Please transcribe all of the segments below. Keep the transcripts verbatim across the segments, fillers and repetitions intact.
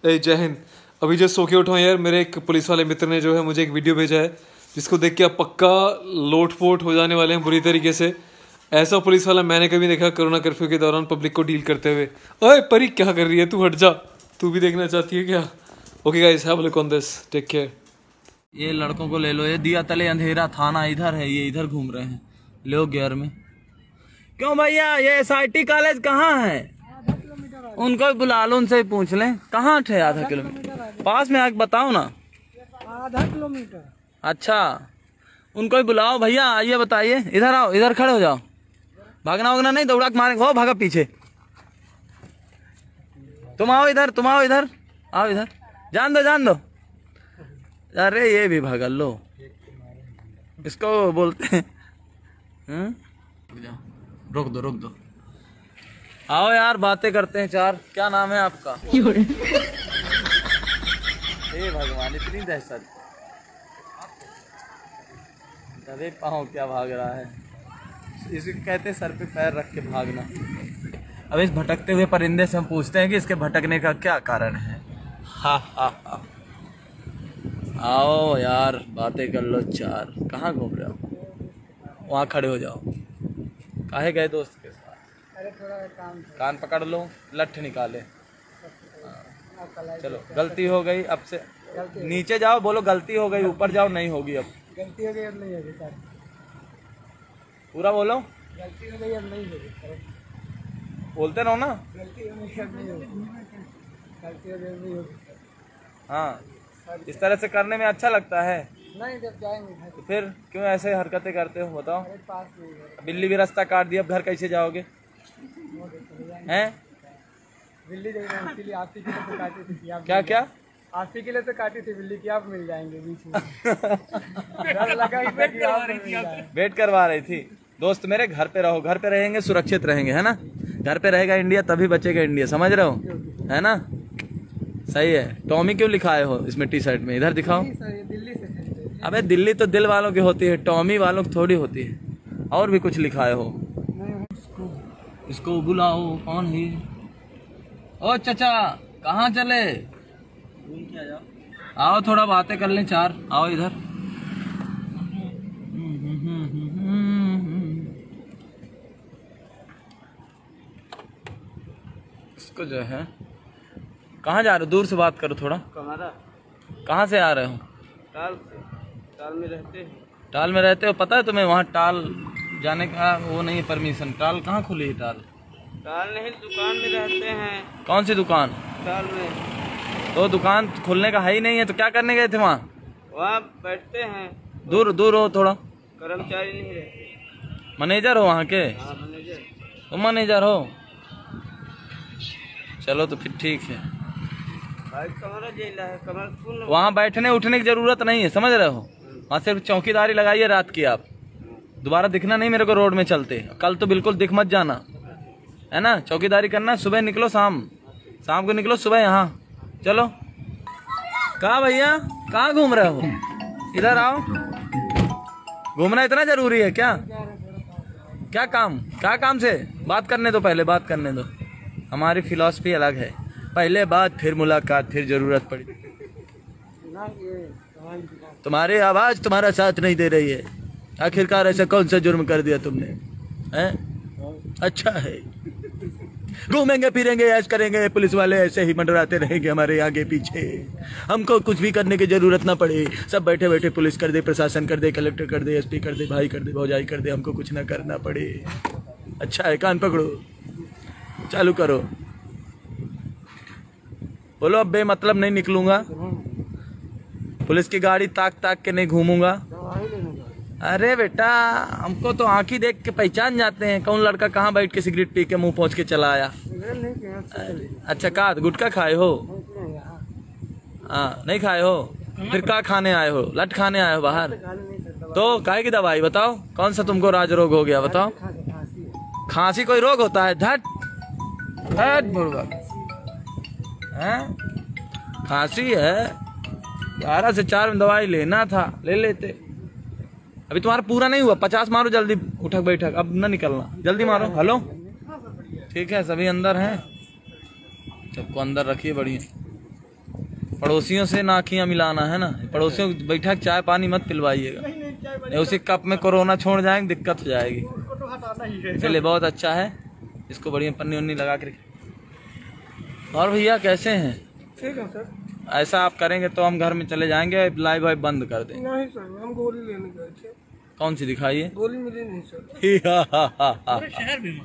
ए जय हिंद। अभी just so के उठा हूँ यार। मेरे एक पुलिस वाले मित्र ने जो है मुझे एक वीडियो भेजा है जिसको देख के आप पक्का लोटपोट हो जाने वाले हैं बुरी तरीके से। ऐसा पुलिस वाला मैंने कभी देखा कोरोना कर्फ्यू के दौरान पब्लिक को डील करते हुए। ओए परी क्या कर रही है तू, हट जा, तू भी देखना चाहती है क्या? Okay guys, have a look on this, take care. ये लड़कों को ले लो, ये दिया तले अंधेरा थाना इधर है, ये इधर घूम रहे हैं, लो गियर में। क्यों भैया ये एस आई टी कॉलेज कहाँ है? उनको बुला लो, उनसे पूछ लें कहाँ थे। आधा किलोमीटर पास में आके बताओ ना। आधा किलोमीटर। अच्छा, उनको ही बुलाओ भैया, आइए बताइए। इधर आओ, इधर खड़े हो जाओ, भागना वगना नहीं, दौड़ा के मारे हो, भागा पीछे। तुम आओ इधर, तुम आओ इधर, आओ इधर, जान दो जान दो। अरे ये भी भागा लो, इसको बोलते हैं। रोक दो रोक दो, आओ यार बातें करते हैं चार। क्या नाम है आपका? हे भगवान, इतनी दहशत। दबे पाँव क्या भाग रहा है, इसे कहते हैं सर पे पैर रख के भागना। अब इस भटकते हुए परिंदे से हम पूछते हैं कि इसके भटकने का क्या कारण है। हा हा हा। आओ यार बातें कर लो चार। कहाँ घूम रहे हो? वहाँ खड़े हो जाओ। काहे गए दोस्त के साथ? अरे थोड़ा काम था। कान पकड़ लो, लठ निकाले। चलो गलती हो गई, अब से नीचे जाओ, बोलो गलती हो गई, ऊपर जाओ नहीं होगी। अब गलती हो गई, अब नहीं होगी सर। पूरा बोलो, गलती हो गई, अब नहीं होगी सर। बोलते रहो ना। गलती हो गई, अब नहीं होगी। गलती हो गई, अब नहीं होगी। हाँ, इस तरह से करने में अच्छा लगता है। नहीं, जब जाएंगे घर तो फिर क्यों ऐसे हरकतें करते हो बताओ? अरे पास नहीं है। बिल्ली भी रास्ता काट दिया, अब घर कैसे जाओगे? हैं? बिल्ली देखना, इसीलिए आप ही के लिए तो काटी थी। आप क्या क्या? आप ही के लिए तो काटी थी बिल्ली की, आप मिल जाएंगे बीच में। डर लगा कि आप मिल जाए। वेट करवा रही थी। दोस्त मेरे, घर पे रहो, घर पे रहेंगे सुरक्षित रहेंगे, है ना? घर पे रहेगा इंडिया तभी बचेगा इंडिया, समझ रहे हो? है ना? सही है। टॉमी क्यों लिखा है हो इसमें टी शर्ट में? इधर दिखाओ। दिल्ली से है। अबे दिल्ली तो दिल वालों की होती है, टॉमी वालों की थोड़ी होती है। और भी कुछ लिखाए हो। इसको बुलाओ, कौन है? ओ चाचा, कहाँ चले? आओ थोड़ा बातें कर लें चार, आओ इधर। इसको जो है, कहाँ जा रहे हो? दूर से बात करो थोड़ा। कमारा। कहाँ से आ रहे हो? टाल से। टाल में रहते हैं। टाल में रहते हो? पता है तुम्हें वहाँ टाल जाने का वो नहीं है परमिशन। टाल कहाँ खुली है? टाल टाल नहीं, दुकान में रहते हैं। कौन सी दुकान? टाल में। तो दुकान खुलने का है ही नहीं है, तो क्या करने गए थे वहाँ? वहाँ बैठते हैं। दूर दूर हो थोड़ा। कर्मचारी नहीं रहते। मैनेजर हो वहाँ के? हाँ मैनेजर। तुम मैनेजर हो? चलो तो फिर ठीक है। भाई कमरा जेला है, कमर। वहाँ बैठने उठने की जरूरत नहीं है, समझ रहे हो? वहाँ सिर्फ चौकीदारी लगाइए रात की। आप दोबारा दिखना नहीं मेरे को रोड में चलते। कल तो बिल्कुल दिख मत जाना, है ना? चौकीदारी करना। सुबह निकलो, शाम शाम को निकलो, सुबह यहाँ चलो। कहाँ भैया, कहाँ घूम रहे हो? इधर आओ। घूमना इतना जरूरी है क्या? क्या काम? क्या काम से? बात करने दो, पहले बात करने दो। हमारी फिलॉसफी अलग है, पहले बात फिर मुलाकात फिर जरूरत पड़ी। तुम्हारी आवाज तुम्हारा साथ नहीं दे रही है। आखिरकार ऐसा कौन सा जुर्म कर दिया तुमने? हैं? अच्छा है, घूमेंगे फिरेंगे ऐश करेंगे, पुलिस वाले ऐसे ही मंडराते रहेंगे हमारे आगे पीछे। हमको कुछ भी करने की जरूरत ना पड़े, सब बैठे बैठे पुलिस कर दे, प्रशासन कर दे, कलेक्टर कर दे, एसपी कर दे, भाई कर दे, भौजाई कर दे, हमको कुछ ना करना पड़े। अच्छा है, कान पकड़ो, चालू करो, बोलो अब बेमतलब नहीं निकलूंगा, पुलिस की गाड़ी ताक ताक के नहीं घूमूंगा। अरे बेटा, हमको तो आंखी देख के पहचान जाते हैं कौन लड़का कहाँ बैठ के सिगरेट पी के मुंह पहुंच के चला आया। अच्छा, का गुटखा खाए हो? हाँ, नहीं खाए हो? फिर का खाने आए हो? लट खाने आए हो बाहर? तो काहे की दवाई बताओ, कौन सा तुमको राज रोग हो गया बताओ? खांसी कोई रोग होता है? धट धट बुड़बक, खांसी है, ग्यारह से चार में दवाई लेना था, ले लेते। अभी तुम्हारा पूरा नहीं हुआ, पचास मारो जल्दी, उठक बैठक, अब ना निकलना, जल्दी मारो। हेलो, ठीक है, सभी अंदर हैं, सबको अंदर रखिए बढ़िया। पड़ोसियों से नाखियां मिलाना है ना, पड़ोसियों को बैठा चाय पानी मत पिलवाइएगा, उसी कप में कोरोना छोड़ जाएंगे, दिक्कत हो जाएगी। तो हटाना ही है। चलिए बहुत अच्छा है, इसको बढ़िया पन्नी उन्नी लगा कर। और भैया कैसे हैं? ठीक है सर। ऐसा आप करेंगे तो हम घर में चले जाएंगे, लाइव वाइव बंद कर दें। नहीं सर, हम गोली लेने गए थे। कौन सी दिखाइए? गोली मिली नहीं सर। शहर भी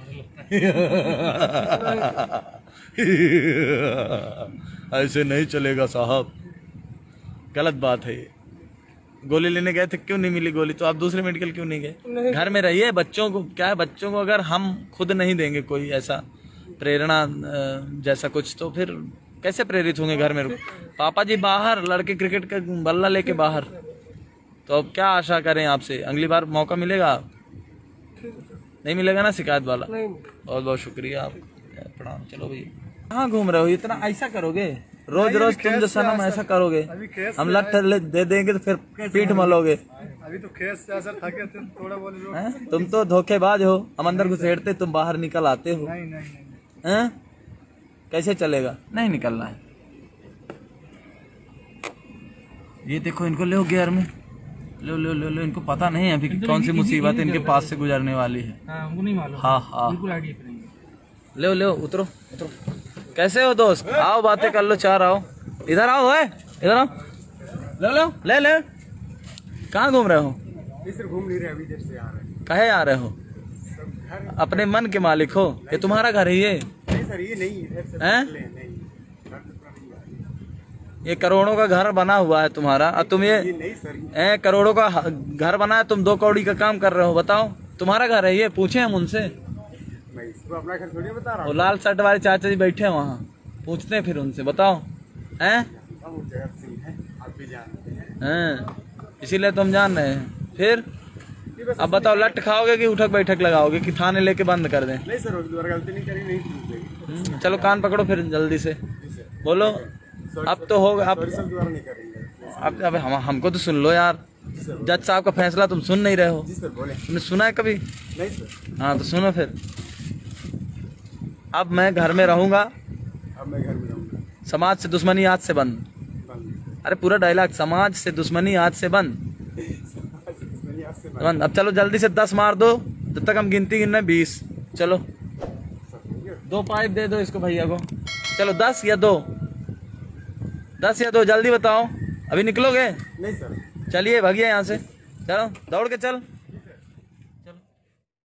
ऐसे नहीं चलेगा साहब, गलत बात है ये। गोली लेने गए थे, क्यों नहीं मिली गोली? तो आप दूसरे मेडिकल क्यों नहीं गए? घर में रहिए। बच्चों को क्या है, बच्चों को अगर हम खुद नहीं देंगे कोई ऐसा प्रेरणा जैसा कुछ, तो फिर कैसे प्रेरित होंगे घर में? पापा जी बाहर, लड़के क्रिकेट का बल्ला लेके बाहर, तो अब क्या आशा करें आपसे? अगली बार मौका मिलेगा? नहीं मिलेगा ना शिकायत वाला? बहुत बहुत शुक्रिया, आप प्रणाम। चलो भैया, कहाँ घूम रहे हो इतना? ऐसा करोगे रोज रोज तुम जो सनम ऐसा करोगे? हम लट दे देंगे तो फिर पीठ मलोगे। अभी तो खेस से असर थके थे, थोड़ा बोले। तुम तो धोखेबाज हो, हम अंदर घुसेड़ते तुम बाहर निकल आते हो। नहीं नहीं नहीं। हैं? कैसे चलेगा? नहीं निकलना है। ये देखो इनको लो गियर में, लो लो लो लो। इनको पता नहीं है अभी कौन सी मुसीबत इनके पास से गुजरने वाली है। हमको नहीं मालूम। हाँ हाँ, बिल्कुल आइडिया करेंगे। लो लो, उतरो उतरो। कैसे हो दोस्त? आओ बातें कर लो, चार आओ, इधर आओ है, इधर आओ, लो लो ले ले। कहाँ घूम रहे हो? इधर घूम नहीं रहे, अभी देर से आ रहे हैं। कहे आ रहे हो? अपने मन के मालिक हो? ये तुम्हारा घर है ये? नहीं सर, ये नहीं है। ये करोड़ों का घर बना हुआ है तुम्हारा, और तुम ये नहीं सर, ए, करोड़ों का घर बना है, तुम दो कौड़ी का काम कर रहे हो। बताओ, तुम्हारा घर है ये? पूछे हम उनसे? मैं इसको अपना घर थोड़ी बता रहा वो लाल शर्ट वाले चाचा जी बैठे हैं वहाँ, पूछते हैं फिर उनसे। बताओ हैं? आप भी जानते हैं। हैं, इसीलिए तुम जान रहे हैं। फिर अब बताओ, लट खाओगे कि उठक बैठक लगाओगे कि थाने लेके बंद कर दें? नहीं सर, दोबारा गलती नहीं करी, नहीं पूछेगी। चलो कान पकड़ो फिर जल्दी से बोलो। अब तो होगा, अब दोबारा नहीं करेंगे। अब अब हम हमको तो सुन लो यार, जज साहब का फैसला तुम सुन नहीं रहे हो। जी सर, बोले। तुमने सुना है कभी? नहीं सर। हाँ तो सुनो फिर। अब मैं घर में रहूंगा, अब मैं घर में रहूंगा। समाज से दुश्मनी आज से बंद। बंद। अरे पूरा डायलॉग, समाज से दुश्मनी आज से बंद बंद। अब चलो जल्दी से दस मार दो, जब तक हम गिनती गिनना बीस। चलो दो पाइप दे दो इसको भैया को। चलो दस या दो, दस या दो, जल्दी बताओ। अभी निकलोगे? नहीं सर। चलिए भागिए यहाँ से, चलो दौड़ के चल।